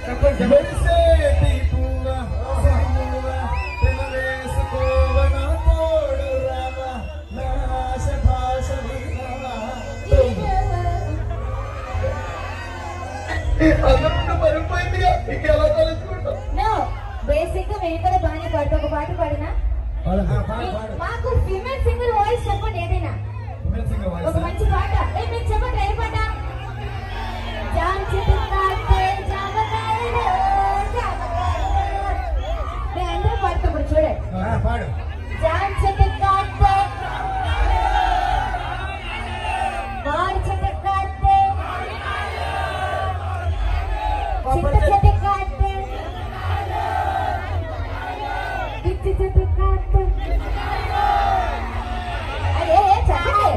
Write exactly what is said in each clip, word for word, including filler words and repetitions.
Basic గా మేము కూడా బాగానే పాడుతూ ఒక పాట పాడినా మాకు ఫీమేల్ సింగర్ వాయిస్ చెప్పండి ఏదైనా ఒక మంచి పాట ఏ మీరు చెప్పండి ఏ పాట నేను అందరూ పాడుతాం చూడండి పాడు జాన్ చెట్టు కాస్తే మాడి చెట్టు కాస్తే చిట్ట చెట్టు కాస్తే గిట్టి చెట్టు కాస్తే అరే చెప్పండి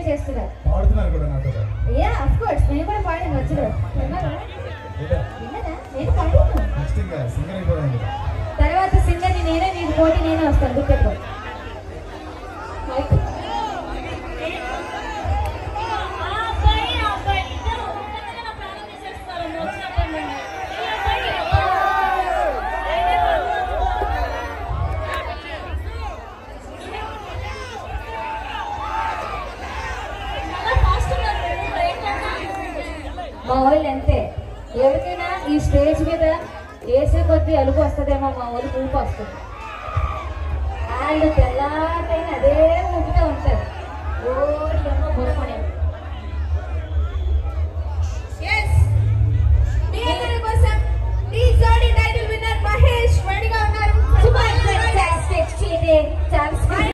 చేస్తున్నారు. పాడుతున్నారు కూడా నాతో. యా ఆఫ్ కోర్స్ నేను కూడా పాడాను వచ్చాను. విన్నారా? విన్నారా? నేను పాడాను. నెక్స్ట్ ఇంకా సింగర్ అయిపోయింది. తర్వాత సింగర్ నేనే నీకు పోటీ నేనే వస్తాను గుర్తుపెట్టుకో. మా వాళ్ళు అంతే. ఎవరికైనా ఈ స్టేజ్ మీద వేసే కొద్దీ అలుపు వస్తుందేమో మా వాళ్ళు ఊపు వస్తుంది. వాళ్ళు తెల్లారైనా